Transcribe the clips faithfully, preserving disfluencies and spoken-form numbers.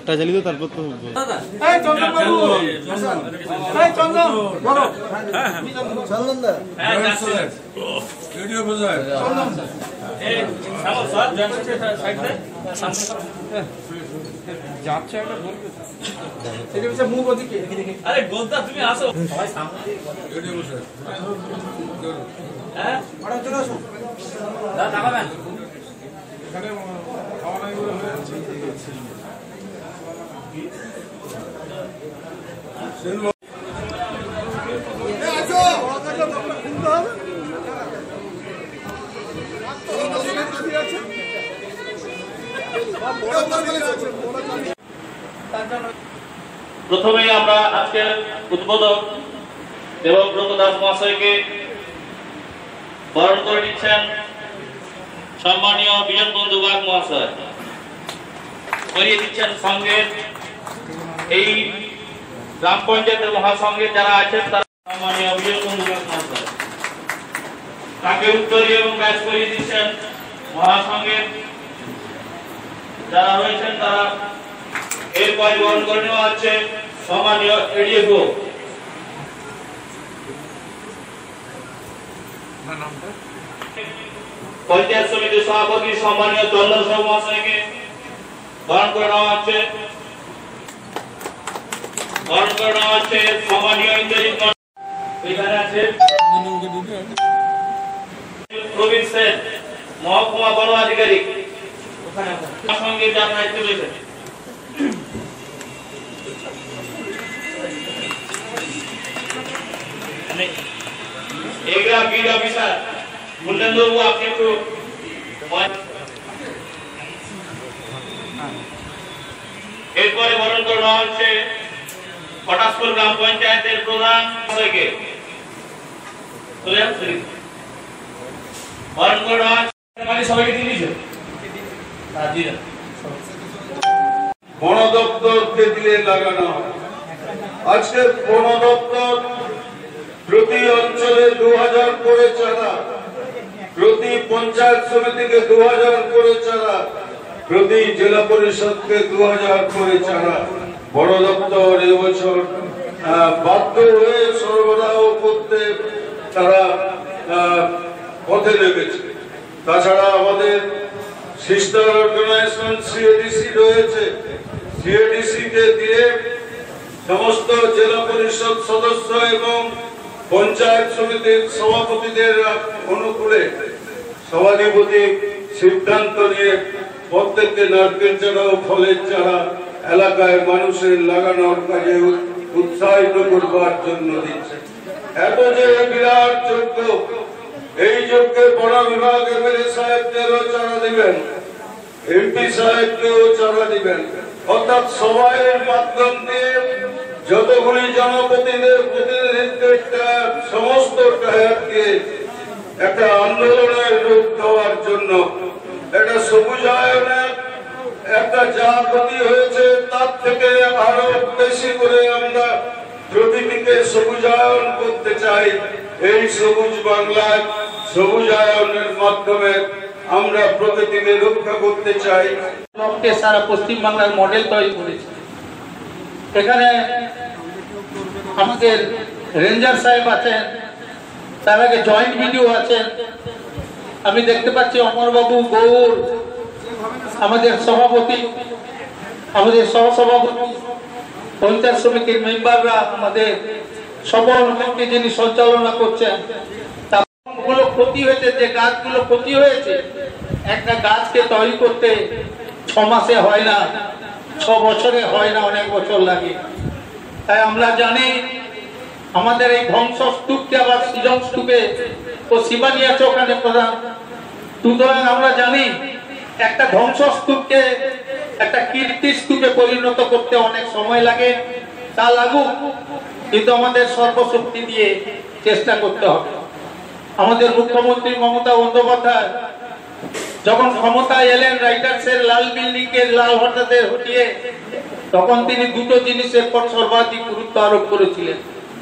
লাইটটা জ্বালিয়ে তারপর তো এই চন্দন বাবু এই চন্দন বলো চন্দন দা হ্যাঁ ভিডিও বাজায় চন্দন এই সামো স্যার জনসের সাইডে যাচ্ছে একটা বলবে এটা হচ্ছে মুখ ওদিকে আরে গোলদা তুমি আসো সবাই সামনে ভিডিও বাজায় হ্যাঁ বড় চলে আসো দা তাকাবেন এখানে খাওয়া নাই বলে হয়ে যাচ্ছে প্রথমে আমরা আজকে উদ্বোধক দেবব্রত দাস মহাশয়কে বরণ করে নিচ্ছেন সম্মানীয় বিজন বন্ধু বাগ মহাশয়, করিয়ে দিচ্ছেন সঙ্গে এই গ্রাম পঞ্চায়েতের মহাসংঘে যারা আছেন তারা সম্মানীয় বিজন বন্ধু বাগ মহাশয়, তাকে উত্তরী এবং ব্যাচ করিয়ে দিচ্ছেন মহাসংঘের যারা রয়েছেন তারা। এরপর বরণ করে নেওয়া হচ্ছে সম্মানীয় এডিএফও পঞ্চায়েত সমিতির সভাপতি সম্মানীয় চন্দন সাহু মহাশয়কে বরণ করে নেওয়া হচ্ছে। বরণ করে নেওয়া হচ্ছে সম্মানীয় ইন্দ্রজিৎ এখানে আছে প্রবীণ সেন মহকুমা বন আধিকারিক, ওখানে সঙ্গে যার দায়িত্ব রয়েছে। এগুলা বিড অফিসার মুন্ডেন্দ্র বাবু আপনি একটু এরপরে বরণ করে নেওয়া হচ্ছে পটাশপুর গ্রাম পঞ্চায়েতের প্রধান মহাশয়কে বরণ করে নেওয়া হচ্ছে। সবাইকে দিয়ে দিয়েছে বন দপ্তরকে দিয়ে লাগানো হয়। আজকে বন দপ্তর প্রতি অঞ্চলে দু হাজার করে চারা, প্রতি পঞ্চায়েত সমিতিকে দু হাজার করে চারা, প্রতি জেলা পরিষদকে দু হাজার করে চারা বন দপ্তর এবছর বাধ্য হয়ে সরবরাহ করতে তারা পথে নেমেছে। তাছাড়া আমাদের সিস্টার অর্গানাইজেশন সিএডিসি রয়েছে, সিএডিসি কে দিয়ে সমস্ত জেলা পরিষদ সদস্য এবং পঞ্চায়েত সমিতির সভাপতিদের অনুকূলে সভাধিপতি সিদ্ধান্ত নিয়ে প্রত্যেককে নারকেল চারা ও ফলের চারা এলাকায় মানুষের লাগানোর কাজে উৎসাহিত করবার জন্য দিচ্ছে। এত যে বিরাট যজ্ঞ, এই যজ্ঞে বন বিভাগ এমএলএ সাহেবদেরও চারা দিবেন, এমপি সাহেবকেও চারা দিবেন, অর্থাৎ সবাইয়ের মাধ্যম দিয়ে যতগুলি জনপ্রতিনিধিদের প্রতিনিধিত্বের সমস্ত টায়ারকে একটা আন্দোলনের রূপ দেওয়ার জন্য একটা সবুজায়নের একটা যা ক্ষতি হয়েছে তার থেকে আরো বেশি করে আমরা প্রকৃতিকে সবুজায়ন করতে চাই। এই সবুজ বাংলায় সবুজায়নের মাধ্যমে আমরা প্রকৃতিকে রক্ষা করতে চাই। সারা পশ্চিম বাংলার মডেল তৈরি করেছে। এখানে আমাদের রেঞ্জার সাহেব আছেন, তার আগে জয়েন্ট ভিডিও আছেন, আমি দেখতে পাচ্ছি অমরবাবু গৌর, আমাদের সভাপতি, আমাদের সহসভাপতি, পঞ্চায়েত সমিতির মেম্বাররা, আমাদের সকল লোককে যিনি সঞ্চালনা করছেন। তাগুলো ক্ষতি হয়েছে, যে গাছগুলো ক্ষতি হয়েছে, একটা গাছকে তৈরি করতে ছ মাসে হয় না, ছ বছরে হয় না, অনেক বছর লাগে। তাই আমরা জানি আমাদের এই ধ্বংসস্তূপকে আবার সৃজন স্তূপে ও শিবানী আছে ওখানে প্রধান। সুতরাং আমরা জানি একটা ধ্বংসস্তূপকে একটা কীর্তি স্তূপে পরিণত করতে অনেক সময় লাগে, তা লাগুক, কিন্তু আমাদের সর্বশক্তি দিয়ে চেষ্টা করতে হবে। আমাদের মুখ্যমন্ত্রী মমতা বন্দ্যোপাধ্যায় যখন ক্ষমতায় এলেন রাইটার্সের লাল বিল্ডিং এর লাল হঠাতে হটিয়ে, তখন তিনি দুটো জিনিসের পর সর্বাধিক গুরুত্ব আরোপ করেছিলেন।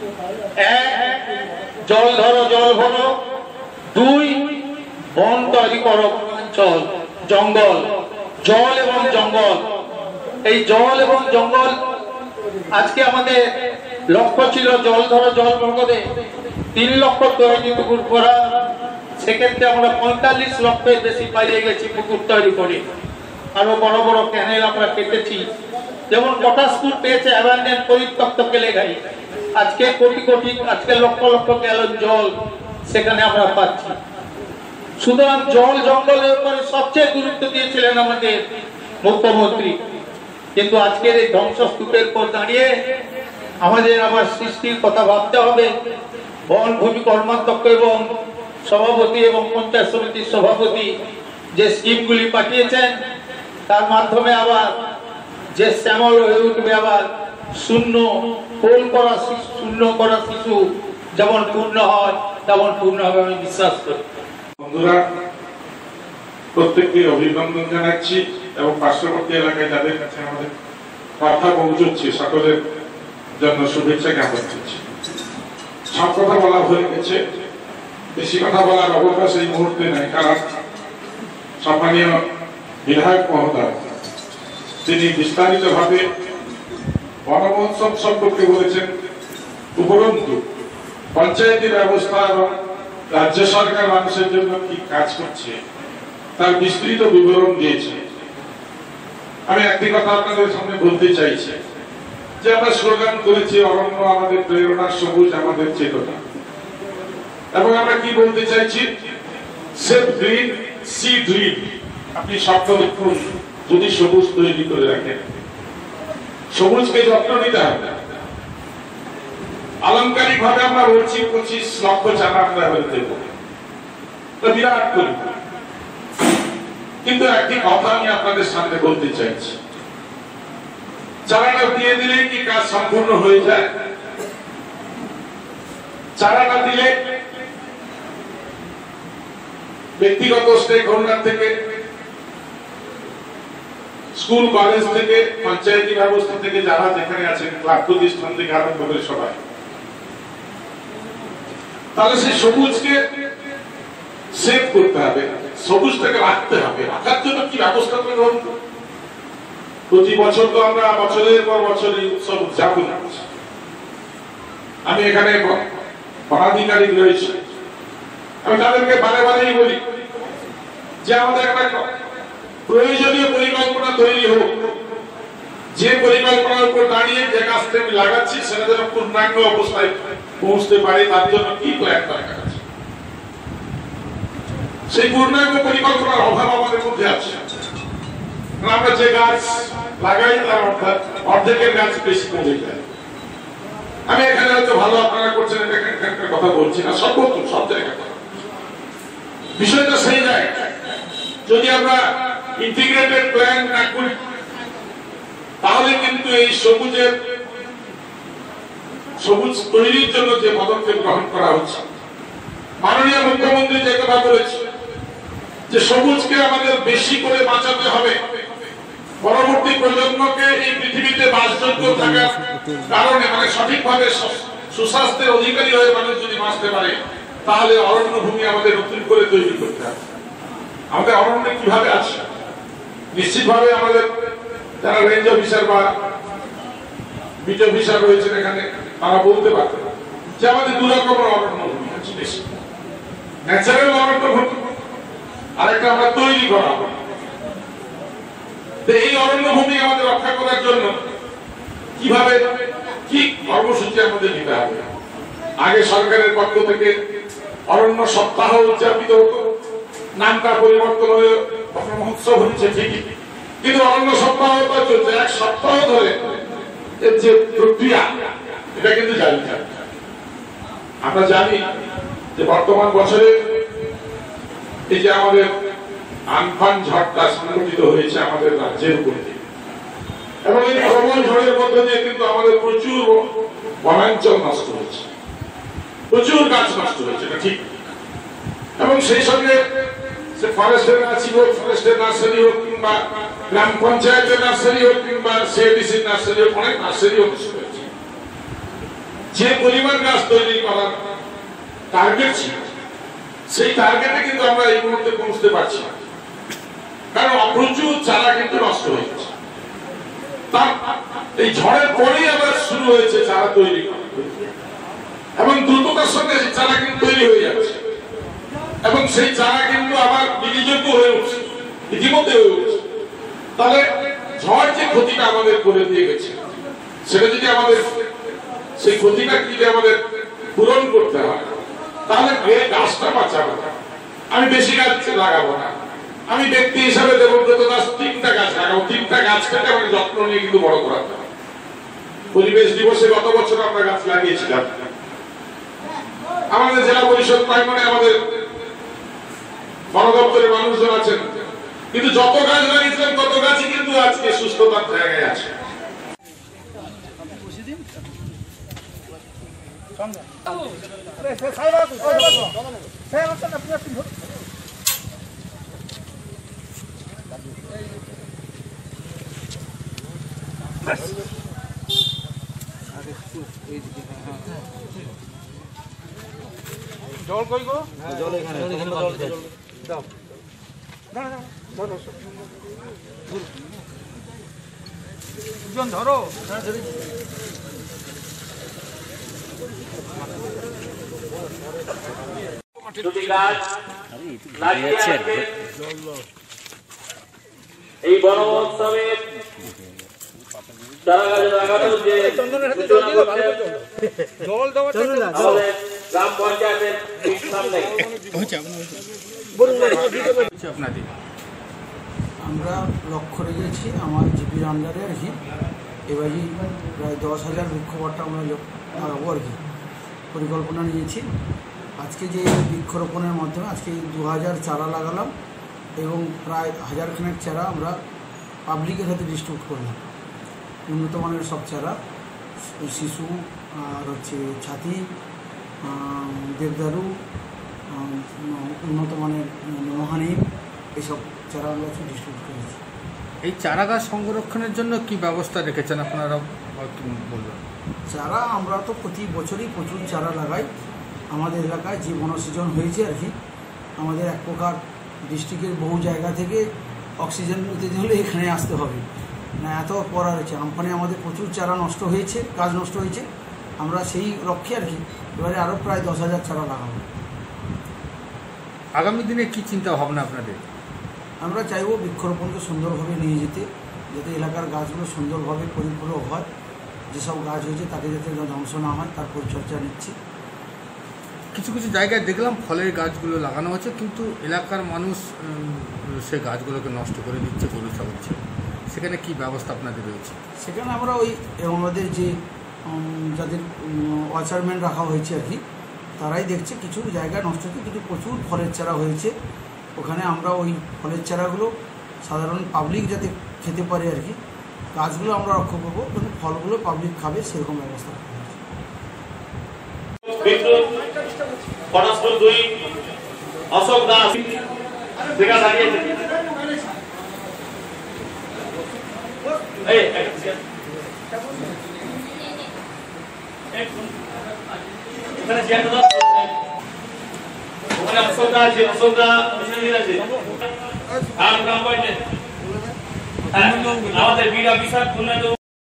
এক, জল ধরো জল ভরো, দুই, বন তৈরি করো, অঞ্চল জঙ্গল, জল এবং জঙ্গল এই জল এবং জঙ্গল আজকে আমাদের লক্ষ্য ছিল জল ধরো জল নগদে তিন লক্ষ তৈরি পুকুর করা, সেক্ষেত্রে আমরা পঁয়তাল্লিশ লক্ষের বেশি পাইয়ে গেছি পুকুর তৈরি করে। আরো বড় বড় ক্যানেল আমরা কেটেছি, যেমন পটাশপুর পেয়েছে অ্যাবান্ডেন্ট পরিত্যক্ত কেলেঘাই, আজকে কোটি কোটি আজকে লক্ষ লক্ষ গ্যালন জল সেখানে আমরা পাচ্ছি। সুতরাং জল জঙ্গলের উপরে সবচেয়ে গুরুত্ব দিয়েছিলেন আমাদের মুখ্যমন্ত্রী, কিন্তু আজকের এই ধ্বংসস্তূপের পর দাঁড়িয়ে আমাদের আবার সৃষ্টির কথা ভাবতে হবে। বন ভূমি কর্মাধ্যক্ষ এবং সভাপতি এবং পঞ্চায়েত সমিতির সভাপতি যে স্কিমগুলি পাঠিয়েছেন তার মাধ্যমে আবার যে শ্যামল হয়ে উঠবে, আবার শূন্য কোল করা শূন্য করা শিশু যেমন পূর্ণ হয় তেমন পূর্ণ হবে আমি বিশ্বাস করি। বন্ধুরা, প্রত্যেককে অভিনন্দন জানাচ্ছি এবং পার্শ্ববর্তী এলাকায় যাদের কাছে আমাদের কথা পৌঁছচ্ছে সকলের জন্য শুভেচ্ছা জ্ঞাপন করছি। সব কথা বলা হয়ে গেছে, বেশি কথা বলার অবকাশ এই মুহূর্তে নাই, কারণ সম্মানীয় বিধায়ক মহোদয় তিনি বিস্তারিত ভাবে বন মহোৎসব সম্পর্কে বলেছেন, উপরন্তু পঞ্চায়েতি ব্যবস্থা এবং রাজ্য সরকার মানুষের জন্য কি কাজ করছে তার বিস্তৃত বিবরণ দিয়েছে। আমি একটি কথা আপনাদের সামনে বলতে চাইছি যে আমরা স্লোগান করেছি অরণ্য আমাদের প্রেরণা, সবুজ আমাদের চেতনা, এবং আমরা কি বলতে চাইছি, সেভ গ্রিন সি গ্রিন। আপনি স্বপ্ন দেখুন যদি সবুজ তৈরি করে রাখেন, সবুজকে যত্ন নিতে হবে। আলংকারিক ভাবে আমরা বলছি পঁচিশ লক্ষ চারা আমরা দেব, বিরাট করি, কিন্তু একটি কথা আমি আপনাদের সামনে বলতে চাইছি, চারাটা দিয়ে দিলে কি কাজ সম্পূর্ণ হয়ে যায়? চারাটা দিলে ব্যক্তিগত স্টেক হোল্ডার থেকে, স্কুল কলেজ থেকে, পঞ্চায়েতি ব্যবস্থা থেকে, যারা যেখানে আছেন, ক্লাব প্রতিষ্ঠান থেকে আরম্ভ করে সবাই, তাহলে সেই সবুজকে সেভ করতে হবে, সবুজটাকে রাখতে হবে। রাখার জন্য কি ব্যবস্থা করে হবে? প্রতি বছর তো আমরা বছরের পর বছর এই উৎসব উদযাপন করছি। আমি এখানে পদাধিকারী রয়েছে, আমি তাদেরকে বারে বারেই বলি যে আমাদের একটা প্রয়োজনীয় পরিকল্পনা তৈরি হোক, যে পরিকল্পনার উপর দাঁড়িয়ে যে গাছটা আমি লাগাচ্ছি সেটা যেন পূর্ণাঙ্গ অবস্থায় পৌঁছতে পারে, তার জন্য কি প্ল্যান দরকার আছে। সেই পূর্ণাঙ্গ পরিকল্পনার অভাব আমাদের মধ্যে আছে। আমরা যে গাছ লাগাই তার অর্থাৎ অর্ধেকের গাছ বেশি কমে যায়। আমি এখানে হয়তো ভালো আপনারা করছেন এখানকার কথা বলছি না, সর্বত্র সব জায়গায় বিষয়টা সেই জায়গায় যদি আমরা ইন্টিগ্রেটেড প্ল্যান না করি তাহলে কিন্তু এই সবুজের সবুজ তৈরির জন্য যে পদক্ষেপ গ্রহণ করা হচ্ছে, মাননীয় মুখ্যমন্ত্রী যে কথা বলেছে যে সবুজকে আমাদের বেশি করে বাঁচাতে হবে, পরবর্তী প্রজন্মকে এই পৃথিবীতে বাসযোগ্য থাকার কারণে মানে সঠিকভাবে সুস্বাস্থ্যের অধিকারী হয়ে মানুষ যদি বাঁচতে পারে, তাহলে অরণ্য ভূমি আমাদের নতুন করে তৈরি করতে হবে। আমাদের অরণ্য কিভাবে আছে? নিশ্চিতভাবে আমাদের যারা রেঞ্জ অফিসার বা বিট অফিসার রয়েছেন এখানে, তারা বলতে পারবেন যে আমাদের দু রকমের অরণ্য ভূমি আছে, ন্যাচারাল অরণ্য ভূমি, আরেকটা আমরা তৈরি করা হবে। এই অরণ্য ভূমি আমাদের রক্ষা করার জন্য কিভাবে কি কর্মসূচি আমাদের নিতে হবে? আগে সরকারের পক্ষ থেকে অরণ্য সপ্তাহ উদযাপিত হতো, নামটা পরিবর্তন হয়ে মহোৎসব হচ্ছে ঠিকই, কিন্তু অরণ্য সপ্তাহ চলছে এক সপ্তাহ ধরে। এর যে প্রক্রিয়া এটা কিন্তু জানি না। আমরা জানি যে বর্তমান বছরে এই যে আমাদের আমফান ঝড়টা সংঘটিত হয়েছে আমাদের রাজ্যের উপর দিয়ে, এবং এই প্রবল ঝড়ের মধ্যে দিয়ে কিন্তু আমাদের প্রচুর বনাঞ্চল নষ্ট হয়েছে, প্রচুর গাছ নষ্ট হয়েছে, এটা ঠিক। এবং সেই সঙ্গে সে ফরেস্টের গাছই হোক, ফরেস্টের নার্সারি হোক, কিংবা গ্রাম পঞ্চায়েতের নার্সারি হোক, কিংবা সিএডিসির নার্সারি হোক, অনেক নার্সারিও নষ্ট হয়েছে। যে পরিমাণ গাছ তৈরি করার টার্গেট ছিল সেই টার্গেটে কিন্তু আমরা এই মুহূর্তে পৌঁছতে পারছি না, কারণ প্রচুর চারা কিন্তু নষ্ট হয়ে গেছে। তার এই ঝড়ের পরেই আবার শুরু হয়েছে চারা তৈরি করা, এবং দ্রুততার সঙ্গে সেই চারা কিন্তু তৈরি হয়ে যাচ্ছে, এবং সেই চারা কিন্তু আবার বিনিয়োগ্য হয়ে উঠছে, ইতিমধ্যে হয়ে উঠছে। তাহলে ঝড় যে ক্ষতিটা আমাদের করে দিয়ে গেছে, সেটা যদি আমাদের সেই ক্ষতিটা যদি আমাদের পূরণ করতে হয়, তাহলে গাছটা বাঁচাবো। আমি বেশি গাছ লাগাবো না, আমি ব্যক্তি হিসাবে দেবব্রত দাস তিনটা গাছ লাগাবো, তিনটা গাছ কেটে আমাকে যত্ন নিয়ে কিন্তু বড় করাতে হবে। পরিবেশ দিবসে গত বছর আমরা গাছ লাগিয়েছিলাম, আমাদের জেলা পরিষদ প্রাঙ্গণে আমাদের বন দপ্তরের মানুষজন আছেন, কিন্তু যত গাছ লাগিয়েছিলেন তত গাছই কিন্তু আজকে সুস্থতার জায়গায় আছে। জল কই গো? জল এখানে দাও না না ধরো দুজন ধরো। দুটি গাছ লাগিয়ে আজকে এই বন মহোৎসবের চারা গাছ লাগানোর যে সূচনা করছেন জল দেওয়ার আমাদের গ্রাম পঞ্চায়েতের ঠিক সামনে। আমরা লক্ষ্য রেখেছি আমার জিপির আন্ডারে আর কি এবারই প্রায় দশ হাজার বৃক্ষবাট্টা আমরা লাগাবো আর কি পরিকল্পনা নিয়েছি। আজকে যে বৃক্ষরোপণের মাধ্যমে আজকে দু হাজার চারা লাগালাম এবং প্রায় হাজারখানেক চারা আমরা পাবলিকের হাতে ডিস্ট্রিবিউট করলাম। উন্নত মানের সব চারা, শিশু আর হচ্ছে ছাতি, দেবদারু, উন্নত মানের মহানি, এসব চারা আমরা ডিস্ট্রিবিউট করেছি। এই চারা গাছ সংরক্ষণের জন্য কি ব্যবস্থা রেখেছেন আপনারা বলবেন? চারা আমরা তো প্রতি বছরই প্রচুর চারা লাগাই। আমাদের এলাকায় যে বনসৃজন হয়েছে আর কি, আমাদের এক প্রকার ডিস্ট্রিক্টের বহু জায়গা থেকে অক্সিজেন নিতে হলে এখানে আসতে হবে না, এত করা হয়েছে। আমফানে আমাদের প্রচুর চারা নষ্ট হয়েছে, গাছ নষ্ট হয়েছে। আমরা সেই লক্ষ্যে আর কি এবারে আরও প্রায় দশ হাজার চারা লাগাবো। আগামী দিনে কি চিন্তা ভাবনা আপনাদের? আমরা চাইবো বৃক্ষরোপণকে সুন্দরভাবে নিয়ে যেতে, যাতে এলাকার গাছগুলো সুন্দরভাবে পরিপূরক হয়। যেসব গাছ হয়েছে তাকে যাতে ধ্বংস না হয় তার পরিচর্যা নিচ্ছি। কিছু কিছু জায়গায় দেখলাম ফলের গাছগুলো লাগানো হচ্ছে, কিন্তু এলাকার মানুষ সে গাছগুলোকে নষ্ট করে দিচ্ছে, গরু ছাগলছে। সেখানে কি ব্যবস্থা আপনাদের রয়েছে? সেখানে আমরা ওই আমাদের যে যাদের ওয়াচারম্যান রাখা হয়েছে আর কি, তারাই দেখছে কিছু জায়গা নষ্ট হচ্ছে, কিন্তু প্রচুর ফলের চারা হয়েছে। ওখানে আমরা ওই ফলের চারাগুলো সাধারণ পাবলিক যাতে খেতে পারে আর কি, গাছগুলো আমরা রক্ষা করবো, কিন্তু ফলগুলো পাবলিক খাবে সেরকম ব্যবস্থা করা হয়েছে। পরস্পর দুই অশোক দাস দেখা দাঁড়িয়েছে। এই এখানে চেয়ারটা দাও, ওখানে অশোক দা আছে, অশোক দা আছে আর গ্রাম পঞ্চায়েত আমাদের বিড়া বিশাল